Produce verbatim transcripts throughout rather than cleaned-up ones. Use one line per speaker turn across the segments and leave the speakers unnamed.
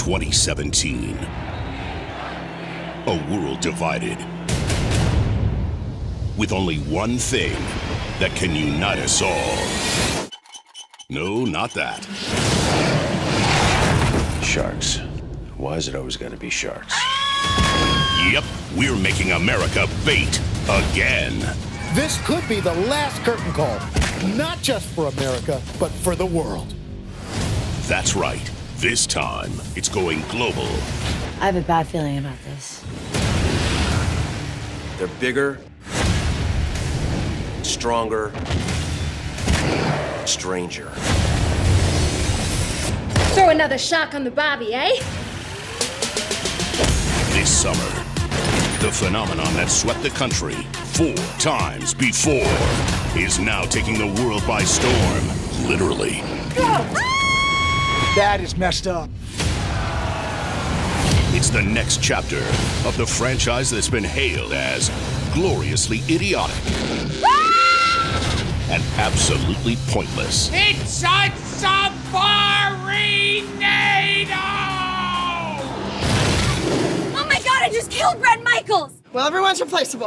twenty seventeen. A world divided, with only one thing that can unite us all. No, not that.
Sharks. Why is it always gotta be sharks?
Yep, we're making America bait again.
This could be the last curtain call. Not just for America, but for the world.
That's right. This time, it's going global.
I have a bad feeling about this.
They're bigger, stronger, stranger.
Throw another shark on the barbie, eh?
This summer, the phenomenon that swept the country four times before is now taking the world by storm, literally.
That is messed up.
It's the next chapter of the franchise that's been hailed as gloriously idiotic and absolutely pointless.
It's a Submarine-nado!
Oh my god, I just killed Brett Michaels!
Well, everyone's replaceable.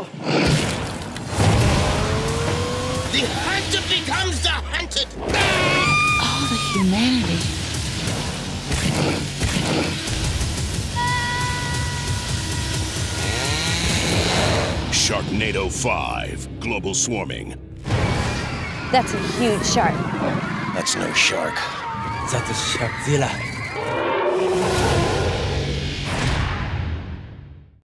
The hunter becomes the hunted!
All the humanity.
Sharknado five, Global Swarming.
That's a huge shark.
That's no shark.
That is Sharkzilla.